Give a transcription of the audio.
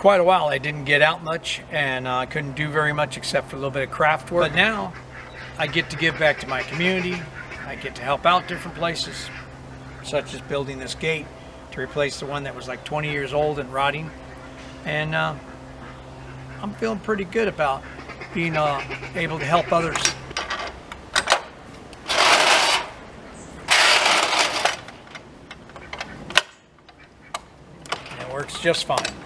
quite a while I didn't get out much, and I couldn't do very much except for a little bit of craft work. But now I get to give back to my community. I get to help out different places, such as building this gate to replace the one that was like 20 years old and rotting. And I'm feeling pretty good about being able to help others. It works just fine.